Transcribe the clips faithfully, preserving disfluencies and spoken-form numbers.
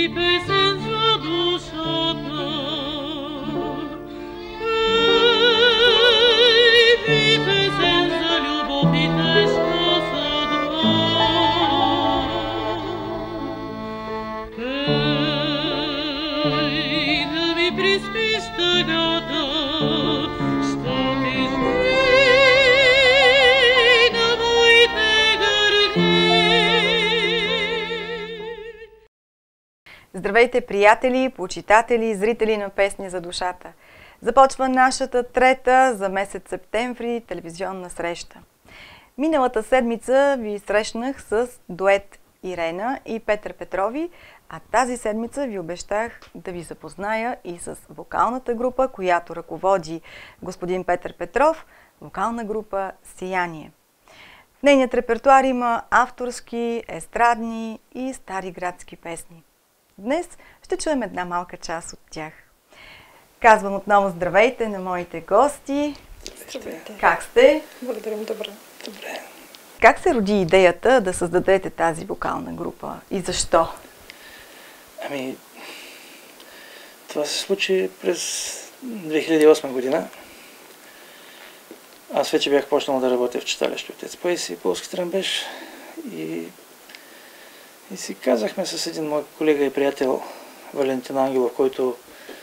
Здравейте, приятели, почитатели, зрители на Песни за душата! Започва нашата трета за месец септември телевизионна среща. Миналата седмица ви срещнах с дует Ирена и Петър Петрови, а тази седмица ви обещах да ви запозная и с вокалната група, която ръководи господин Петър Петров, вокална група Сияние. В нейният репертуар има авторски, естрадни и стари градски песни. Днес ще чуем една малка част от тях. Казвам отново здравейте на моите гости. Здравейте. Как сте? Благодарим, добре. Добре. Как се роди идеята да създадете тази вокална група и защо? Ами, това се случи през две хиляди и осма година. Аз вече бях почнал да работя в читалище Отец Паисий, полски тръмбеж и И си казахме с един мой колега и приятел Валентин Ангелов, който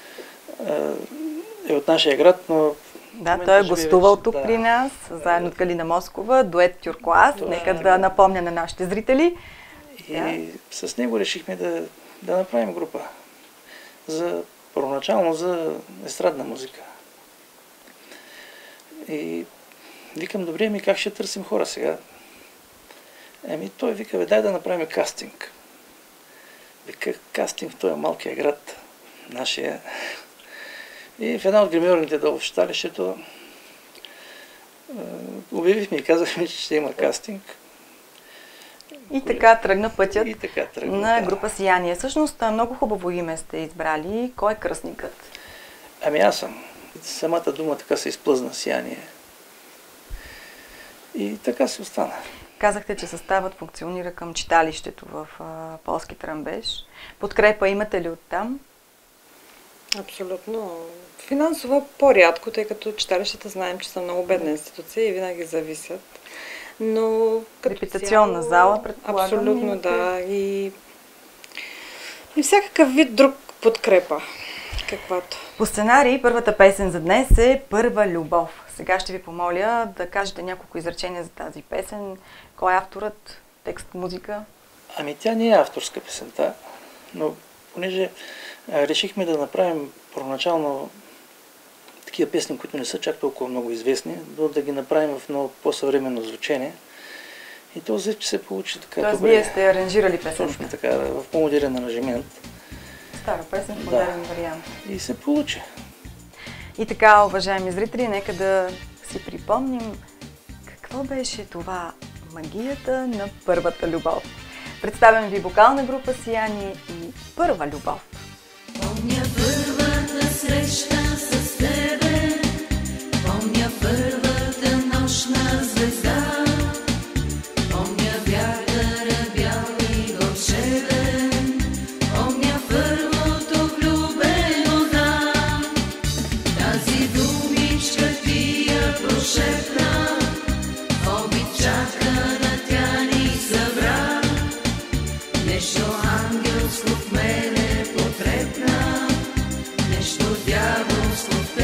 е от нашия град, но... Да, той е гостувал вече, тук да, при нас, заедно с Галина Москова, дует Тюркоаз. Нека да, да напомня на нашите зрители. И да. с него решихме да, да направим група. За, първоначално за естрадна музика. И викам, добре, ми как ще търсим хора сега? Еми, той вика, бе, дай да направим кастинг. Вика, кастинг в този малкия град, нашия. И в една от гримьорните долу в читалището обявихме и казахме, че ще има кастинг. И така тръгна пътят и така тръгна, на да. група Сияние. Всъщност, много хубаво име сте избрали. Кой е кръстникът? Ами аз съм. Самата дума така се изплъзна, Сияние. И така се остана. Казахте, че съставът функционира към читалището в а, полски тръмбеж. Подкрепа имате ли оттам? Абсолютно. Финансово по-рядко, тъй като читалищата знаем, че са много бедна институция и винаги зависят. Но като репетиционна цяло, зала, предполагам. Абсолютно, да. И, и всякакъв вид друг подкрепа. Каквато. По сценарий първата песен за днес е Първа любов. Сега ще ви помоля да кажете няколко изречения за тази песен. Кой е авторът? Текст, музика? Ами тя не е авторска песента, но понеже а, решихме да направим първоначално такива песни, които не са чак толкова много известни, но да ги направим в много по-съвременно звучение. И то взе, че се получи така. Тоест, добре. вие сте аранжирали песента? Точно така, в по-модерен аранжимент. Стара песен в модерен да. вариант. И се получи. И така, уважаеми зрители, нека да си припомним какво беше това магията на първата любов. Представям ви вокална група Сияние и Първа любов. Помня първата среща с тебе, помня първата нощна звезда, помня вятъра бял и вълшебен, помня първото влюбено да. Тази думичка ти я прошепна, обичаха да тя ни събра, нещо ангелско в мене потрепна, нещо дяволско в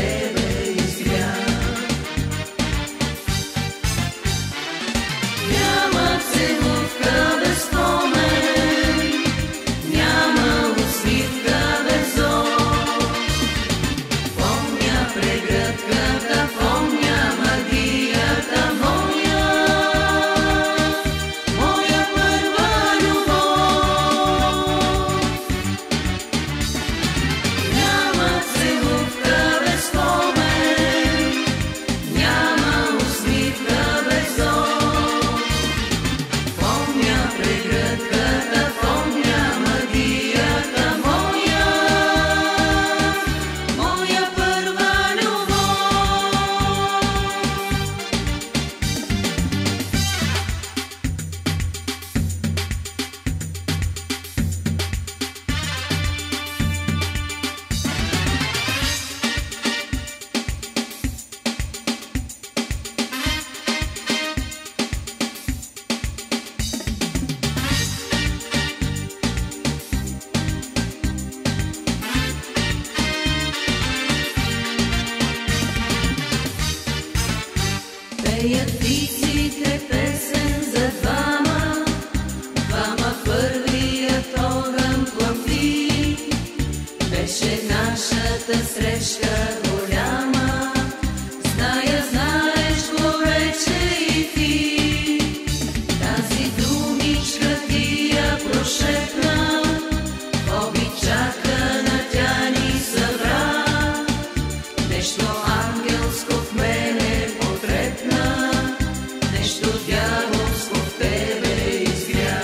Пеят птиците песен за двама, двама първият огън пламти. Беше нашата среща голяма, зная, знаеш го вече и ти. Тази думичка ти я прошепна, обичака на тя ни събра. Нещо ангелско в мене потрепна, нещо дяволско в тебе изгря.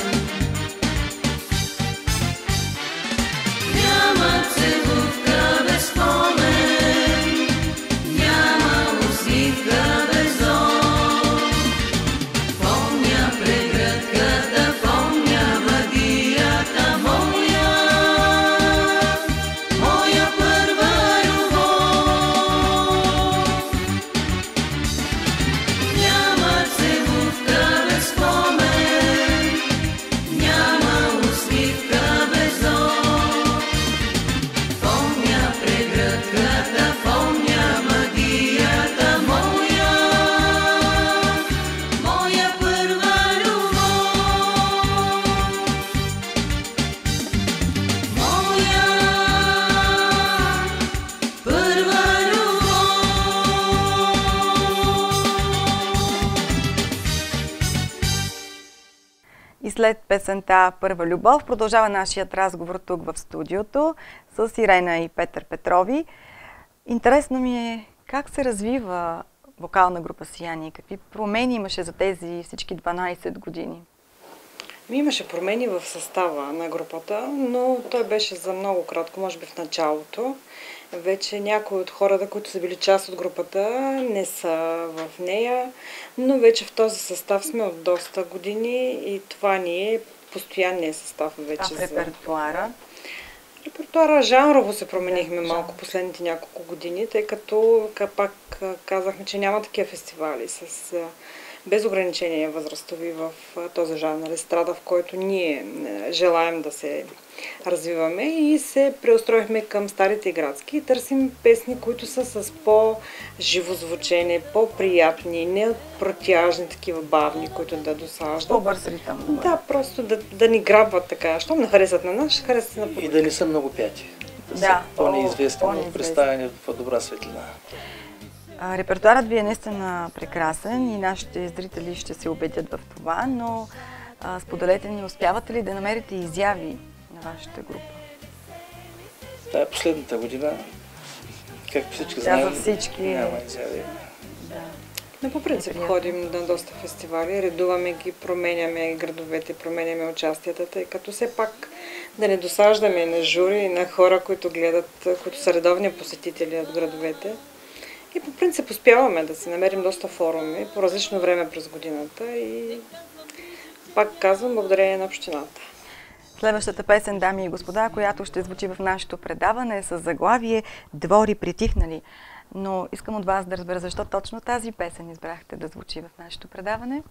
Няма целувка без спомен, няма усмивка без сон. Помня прегръдката, помня магията моя, моя първа любов. Няма целувка без спомен, няма усмивка без сон. Помня прегръдката, помня магията моя, моя първа любов. Моя първа любов. И след песента «Първа любов» продължава нашият разговор тук в студиото с Ирена и Петър Петрови. Интересно ми е как се развива вокална група Сияние, какви промени имаше за тези всички дванайсет години? Ми имаше промени в състава на групата, но той беше за много кратко, може би в началото. Вече някои от хората, които са били част от групата, не са в нея, но вече в този състав сме от доста години и това ни е постоянният състав вече. А в репертуара? За... Репертуара жанрово се променихме Да, малко последните няколко години, тъй като пак казахме, че няма такива фестивали с без ограничения възрастови в този жанр естрада, в който ние желаем да се развиваме, и се преустроихме към старите градски и търсим песни, които са с по-живо звучене, по-приятни, не протяжни, такива бавни, които да досаждат. По-бърз ритъм. Да, просто да, да ни грабват така. Щом не харесат на нас, ще харесат на И да не са много пяти. Да, по-неизвестни, по-неизвестни. представени в добра светлина. А, репертуарът ви е наистина прекрасен и нашите зрители ще се убедят в това, но а, споделете ни, успявате ли да намерите изяви на вашата група? Тая последната година, както всички Да, знаем, за всички. няма изяви. Да. Но по принцип Неприятно. ходим на доста фестивали, редуваме ги, променяме градовете, променяме участията, тъй като все пак да не досаждаме на жури и на хора, които гледат, които са редовни посетители от градовете. И по принцип успяваме да си намерим доста форуми по различно време през годината и пак казвам, благодарение на общината. Следващата песен, дами и господа, която ще звучи в нашето предаване, е с заглавие «Двори притихнали». Но искам от вас да разбера защо точно тази песен избрахте да звучи в нашето предаване.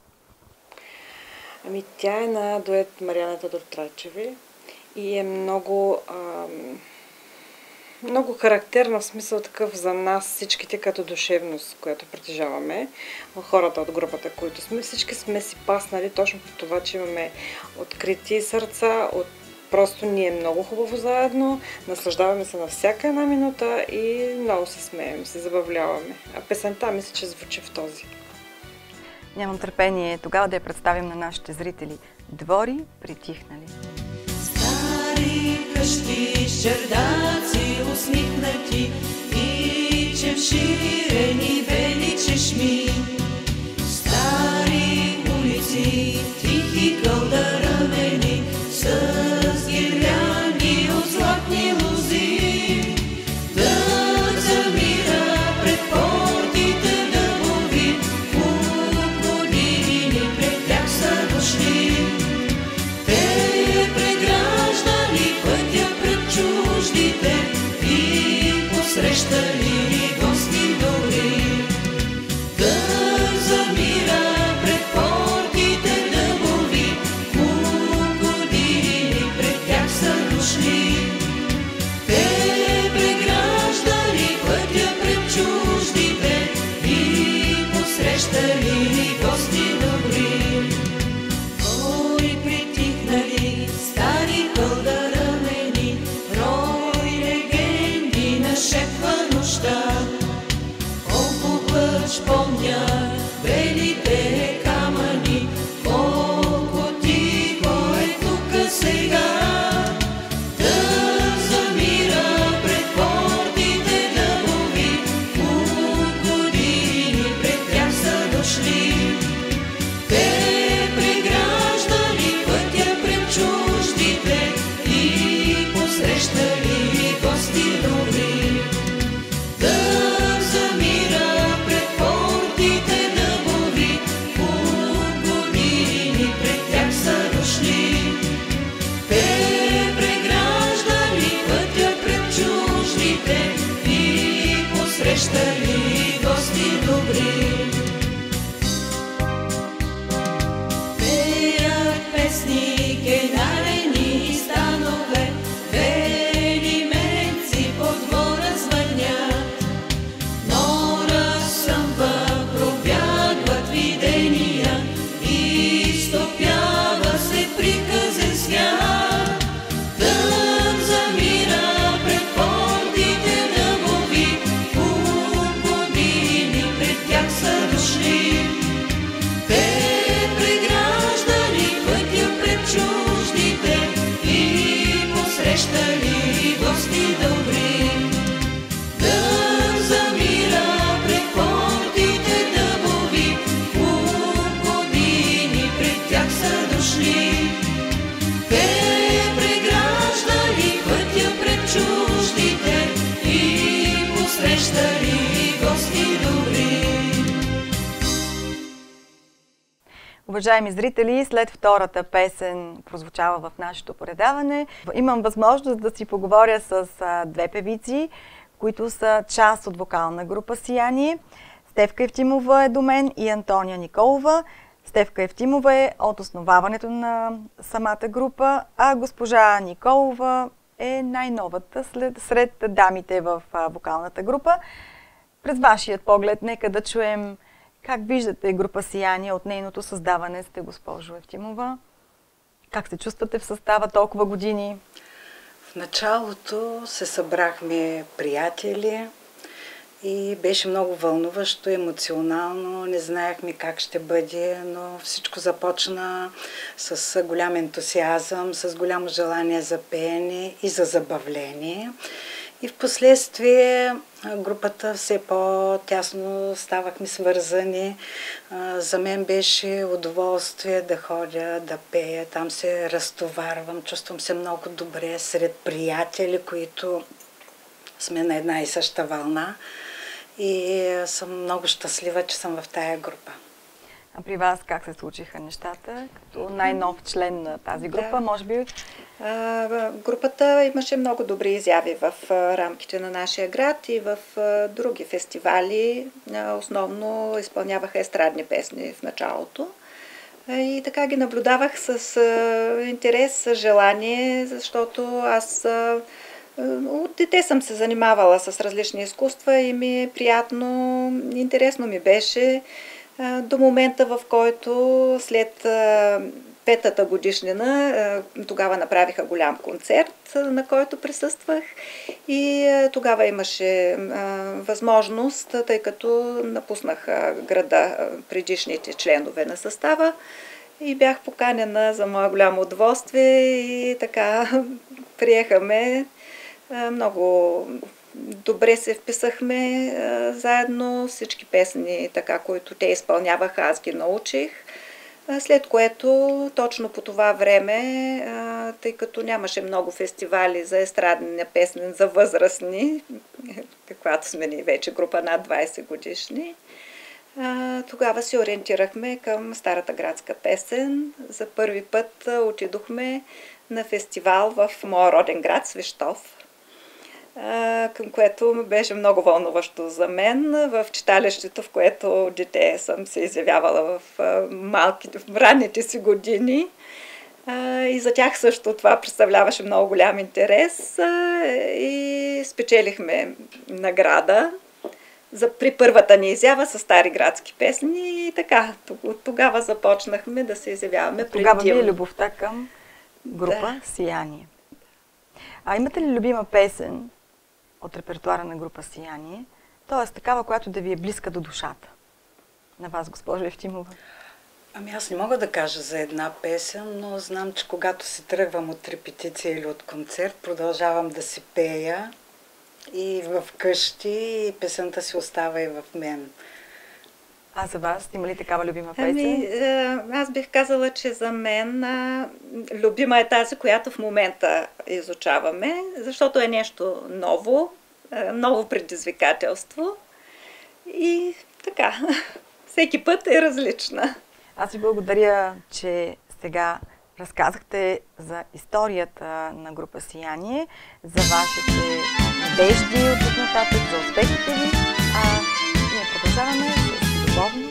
Ами тя е на дует Мариана Тодор-Трайчеви и е много, ам, много характерна, в смисъл такъв за нас всичките като душевност, която притежаваме. Хората от групата, които сме, всички сме си паснали точно по това, че имаме открити сърца, от просто ни е много хубаво заедно, наслаждаваме се на всяка една минута и много се смеем, се забавляваме. А песента мисля, че звучи в този. Нямам търпение тогава да я представим на нашите зрители. «Двори притихнали». Стари къщи с чердаци усмихнати и чемширени бели чешми. Стари улици, тихи кълдарамени, с гирлянди от златни лози. Дъх замира пред портите дъбови, години пред тях са дошли. Те преграждали пътя пред чуждите и посрещали гости до Уважаеми зрители, след втората песен прозвучава в нашето предаване, имам възможност да си поговоря с а, две певици, които са част от вокална група Сияние. Стефка Евтимова е до мен и Антония Николова. Стефка Евтимова е от основаването на самата група, а госпожа Николова е най-новата след, сред дамите в а, вокалната група. През вашият поглед, нека да чуем как виждате група Сияние от нейното създаване сте, госпожо Евтимова. Как се чувствате в състава толкова години? В началото се събрахме приятели и беше много вълнуващо, емоционално. Не знаехме как ще бъде, но всичко започна с голям ентусиазъм, с голямо желание за пеене и за забавление. И в последствие групата все по-тясно ставахме свързани. За мен беше удоволствие да ходя, да пея. Там се разтоварвам, чувствам се много добре сред приятели, които сме на една и съща вълна. И съм много щастлива, че съм в тая група. А при вас как се случиха нещата? Като най-нов член на тази група, да. Може би? А, групата имаше много добри изяви в а, рамките на нашия град и в а, други фестивали. А, основно изпълняваха естрадни песни в началото. А, и така ги наблюдавах с а, интерес, с желание, защото аз а, от дете съм се занимавала с различни изкуства и ми е приятно, интересно ми беше. До момента, в който след петата годишнина, тогава направиха голям концерт, на който присъствах и тогава имаше възможност, тъй като напуснах града предишните членове на състава и бях поканена за мое голямо удоволствие и така приехаме. Много добре се вписахме а, заедно, всички песни, така, които те изпълняваха, аз ги научих. А, след което, точно по това време, а, тъй като нямаше много фестивали за естрадни песни за възрастни, каквато сме ни вече група над двайсет годишни, а, тогава се ориентирахме към старата градска песен. За първи път а, отидохме на фестивал в моя роден град Свищов, към което беше много вълнуващо за мен, в читалището, в което дете съм се изявявала в малките, в ранните си години. И за тях също това представляваше много голям интерес и спечелихме награда за, при първата ни изява с стари градски песни и така, тогава започнахме да се изявяваме предимно. Тогава ви е любовта към група да. Сияние. А имате ли любима песен от репертуара на група Сияние, т.е. такава, която да ви е близка до душата? На вас, госпожа Евтимова. Ами аз не мога да кажа за една песен, но знам, че когато се тръгвам от репетиция или от концерт, продължавам да си пея и в къщи, и песента си остава и в мен. А за вас, има ли такава любима песен? Ами, аз бих казала, че за мен а, любима е тази, която в момента изучаваме, защото е нещо ново, а, ново предизвикателство и така, всеки път е различна. Аз ви благодаря, че сега разказахте за историята на група Сияние, за вашите надежди от тук нататък, за успехите ви, а ние продължаваме с любовно.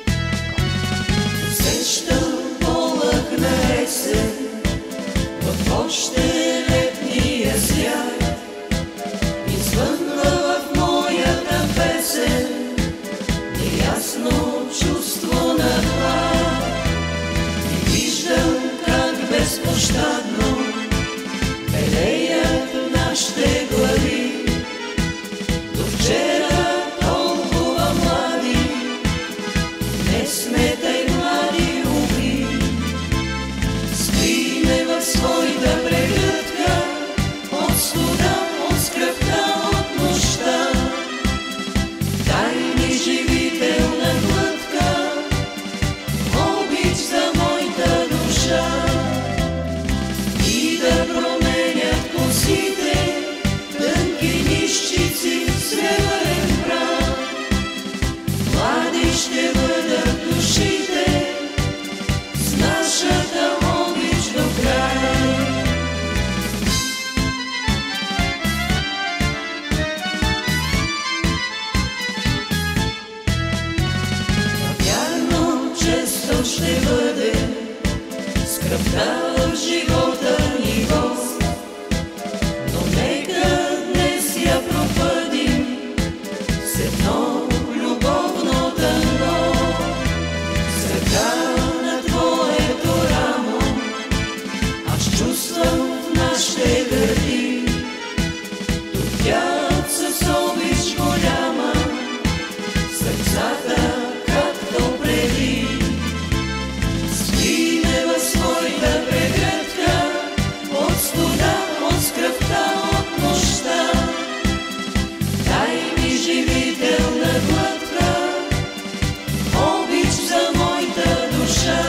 Сещам полъхна есен в още летния свят, извънва в моята песен неясно чувство на глад. И виждам как безпощадно белеят нашите глави. До вчера толкова млади, днес сме тъй млади уми. Спиме в своята прегръдка от студа, от скръпта, от нощта. Тайни живителна глътка, обич за моята душа. И да променят косите тънки нищици в сребърен прах. Млади ще бъдат душите, с скръпта в живота ни гост. Но нека днес я пропъдим с едно любовно дъно. С ръка на твоето рамо аз чувствам в нашите гърди топят с обич голяма сърцата, както преди. Спиме в своята прегръдка от студа, от скръпта, от нощта. Дай ми живителна глътка, обич за моята душа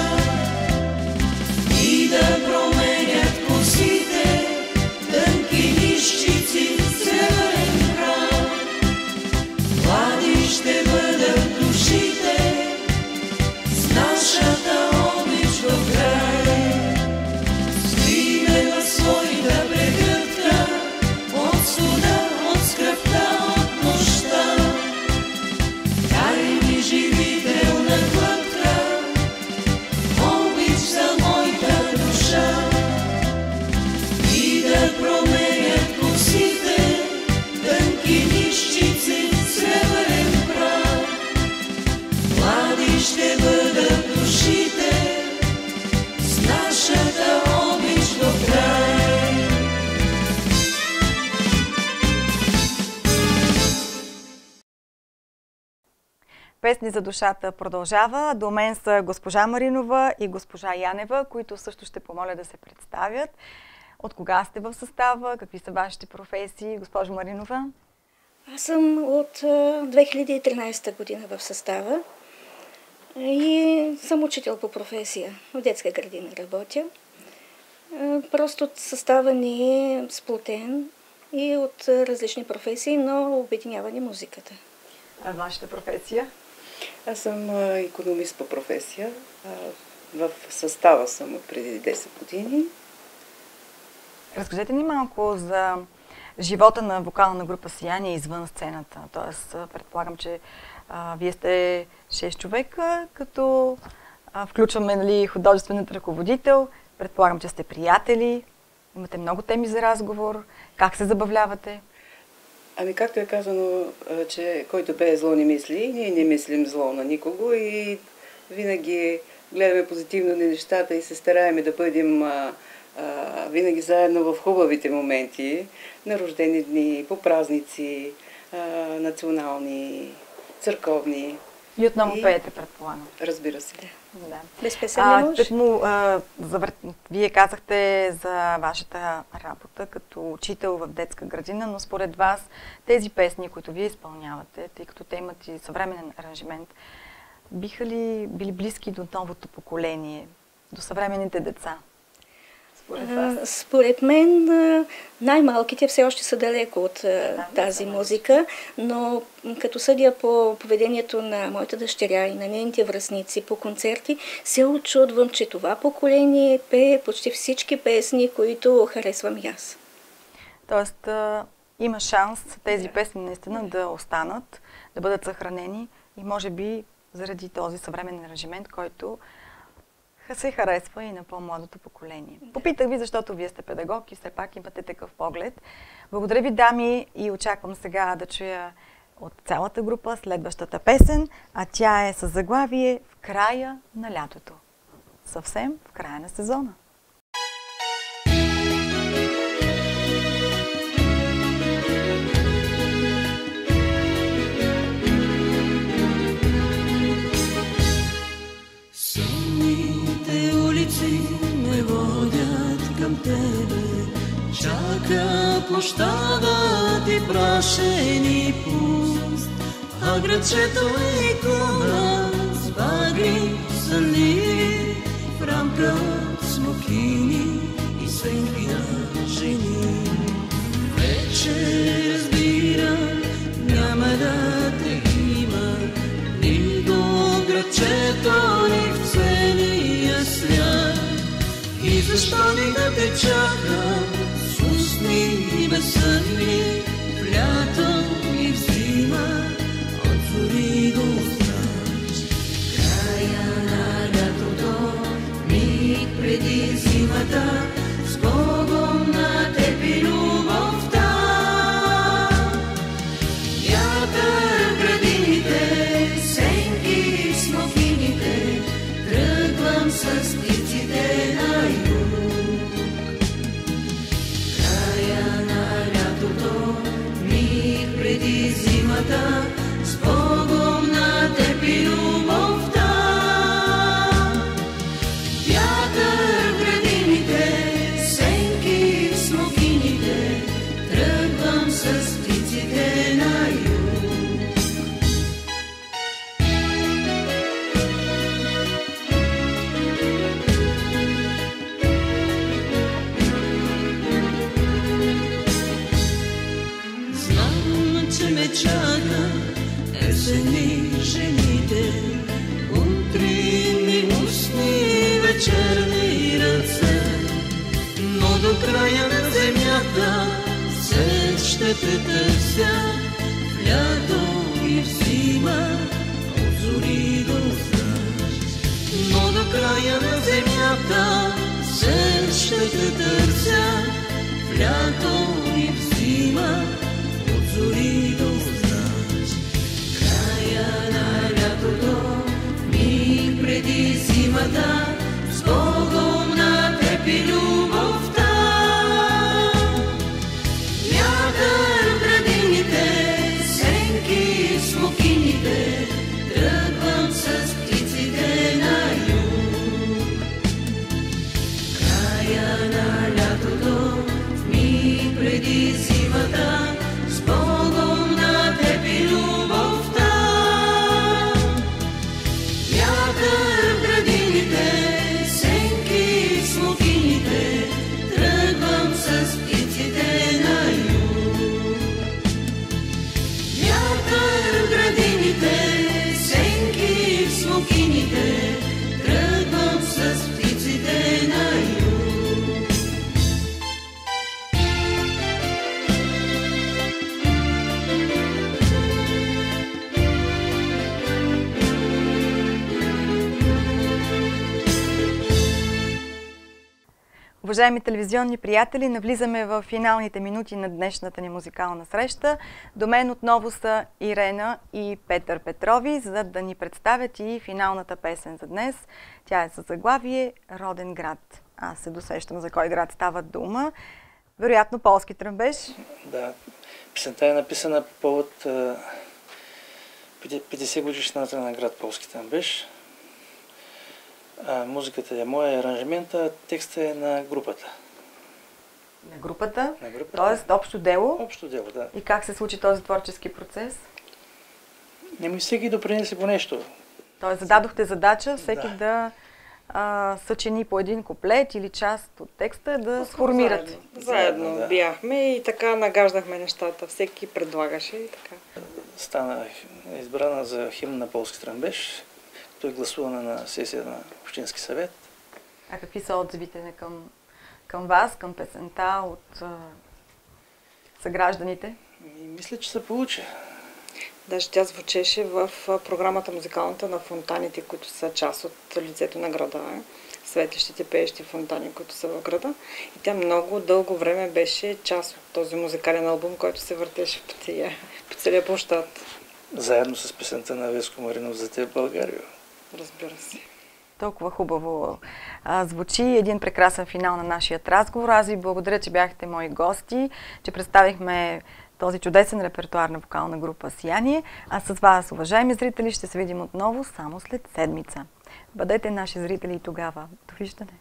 и да променят косите тънки нищици с северен прах. Млади ще бъдат душите с нашата обич до край. Спиме в своята прегръдка от студа, от скръпта, от нощта. Дай ми живителна глътка, обич за моята душа и да променят косите тънки нищици с сребърен прах. Млади ще бъдат душите с нашата обич до край. Песни за душата продължава. До мен са госпожа Маринова и госпожа Янева, които също ще помоля да се представят. От кога сте в състава? Какви са вашите професии? Госпожо Маринова? Аз съм от две хиляди и тринадесета година в състава и съм учител по професия. В детска градина работя. Просто състава ни е сплотен и от различни професии, но обединява ни музиката. А вашата професия? Аз съм икономист по професия. В състава съм от преди десет години. Разкажете ни малко за живота на вокална група Сияние извън сцената. Тоест, предполагам, че а, вие сте шест човека, като а, включваме, нали, художественият ръководител. Предполагам, че сте приятели, имате много теми за разговор. Как се забавлявате? Ами, както е казано, че който пее зло не мисли, ние не мислим зло на никого и винаги гледаме позитивно на нещата и се стараем да бъдем а, а, винаги заедно в хубавите моменти, на рождени дни, по празници, а, национални, църковни. И отново и... пеете, предполагам. Разбира се. Да. Без песен не може. Тъкмо, а, завър... Вие казахте за вашата работа като учител в детска градина, но според вас тези песни, които вие изпълнявате, тъй като те имат и съвременен аранжимент, биха ли били близки до новото поколение, до съвременните деца? Според вас? Според мен най-малките все още са далеко от тази музика, но като съдя по поведението на моята дъщеря и на нейните връстници по концерти, се очудвам, че това поколение пее почти всички песни, които харесвам и аз. Тоест има шанс тези песни наистина да останат, да бъдат съхранени и може би заради този съвременен аранжимент, който се харесва и на по-младото поколение. Попитах ви, защото вие сте педагог и все пак имате такъв поглед. Благодаря ви, дами, и очаквам сега да чуя от цялата група следващата песен, а тя е с заглавие "В края на лятото". Съвсем в края на сезона. ме водят към тебе, чака площадът и прашени пуст, а градчето е икона с багри сълни, в рамка смокини и свенки на жени. Вече разбирам, няма да те има ни до градчето, ни в целия свят. И защо ни да те чакам с устни и безсънни, в лято и в зима, от зори до страж. Края на лятото, миг преди земята, с Богом на теб и любовта. Вятър в градините, сенки в смокините, тръгвам с птиците на юг. Ме чака есени жените, утринни устни вечерни ръце, но до края на земята все ще те търся, в лято и в зима, от зори до зръж. Но до края на земята все ще те търся, в лято и в зима, зори до здраж. Края на лятото, миг преди зимата, с Богом на теб и любовта. Вятър в градините, сенки в смокините, тръгвам с птиците на юг. Края на лятото, миг преди зимата, с Богом на теб и любовта. Вятър в градините, сенки в смокините, тръгвам с птиците на юг. Вятър в градините, сенки в смокините, тръгвам с птиците на юг. Уважаеми телевизионни приятели, навлизаме в финалните минути на днешната ни музикална среща. До мен отново са Ирена и Петър Петрови, за да ни представят и финалната песен за днес. Тя е със заглавие "Роден град". Аз се досещам за кой град става дума. Вероятно полски тръмбеж. Да, песента е написана по повод петдесет годишната на град Полски тръмбеж. А, музиката е моя, аранжимента, текстът е на групата. На групата? На групата. Тоест общо дело? Общо дело, да. И как се случи този творчески процес? Не ми всеки допринесе по нещо. Тоест зададохте задача всеки Да. да а, съчини по един куплет или част от текста да сформират. Заедно, Заедно да. бяхме и така нагаждахме нещата. Всеки предлагаше и така. Стана избрана за химн на Полски тръмбеж. Той е гласувана на сесия на Общински съвет. А какви са отзивите към, към вас, към песента от а, съгражданите? И мисля, че се получи. Даже тя звучеше в програмата музикалната на фонтаните, които са част от лицето на града. Светлищите пеещи фонтани, които са в града. И тя много дълго време беше част от този музикален албум, който се въртеше по, тия, по целия площад. Заедно с песента на Веско Маринов "За теб, България". Разбира се. Толкова хубаво а, звучи. Един прекрасен финал на нашия разговор. Аз ви благодаря, че бяхте мои гости, че представихме този чудесен репертуар на вокална група "Сияние". А с вас, уважаеми зрители, ще се видим отново само след седмица. Бъдете наши зрители и тогава. Довиждане!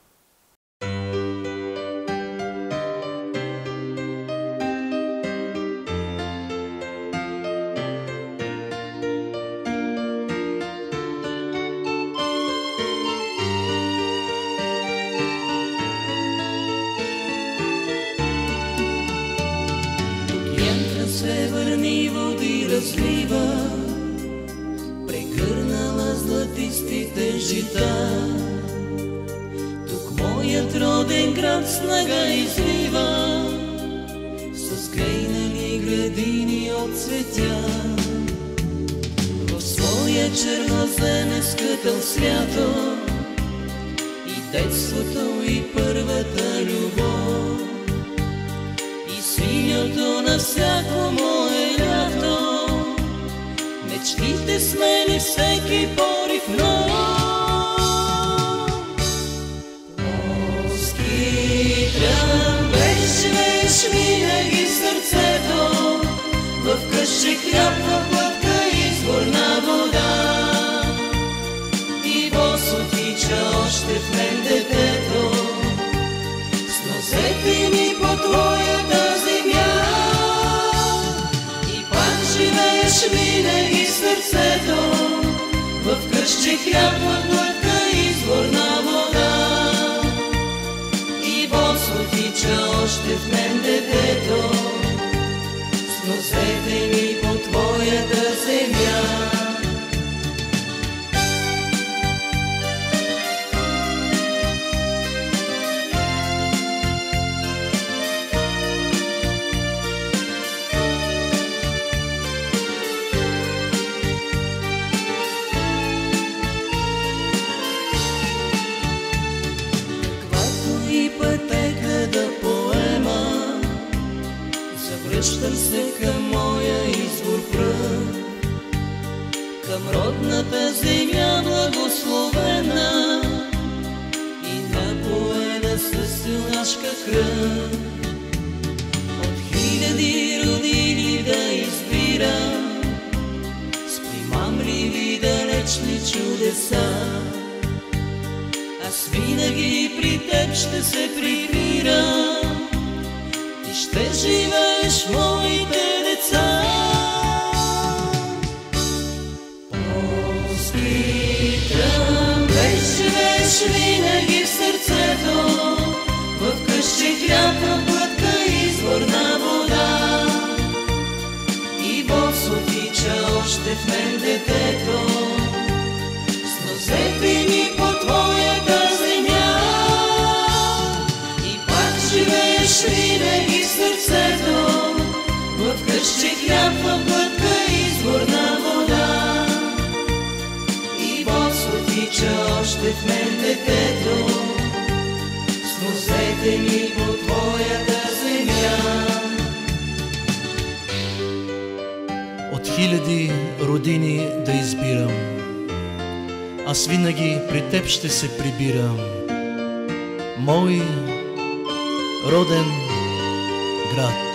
Северни води разлива, прегърнала златистите жита. Тук моят роден град снага извива, с грейнали градини от цветя. В своя чернозем е скътал свято и детството, и първата любов. Синьото на всяко мое лято, мечтите смели всеки порив нов. Полски тръмбеж живееш винаги в сърцето, в къщи хляб, в винаги в сърцето, в къщи хляб, в глътка изворна вода. И босо тича още в мен детето, с носете ми по твоята земя. Връщам се към моя извор пръв, към родната земя благословена и напоена със юнашка кръв. От хиляди родини да избирам, с примамливи далечни чудеса. Аз винаги при теб ще се прибирам, ти ще живееш моите деца. Поскитам, без живееш винаги в сърцето, в къщи хляб, в глътка изворна вода. И босо тича още в мен детето, с носете ми по твоята земя. И пак живееш винаги в сърцето, в къщи хляб, в глътка изворна вода. И босо тича още в мен детето, с носете ми по твоята земя. От хиляди родини да избирам, аз винаги при теб ще се прибирам. Мой роден град.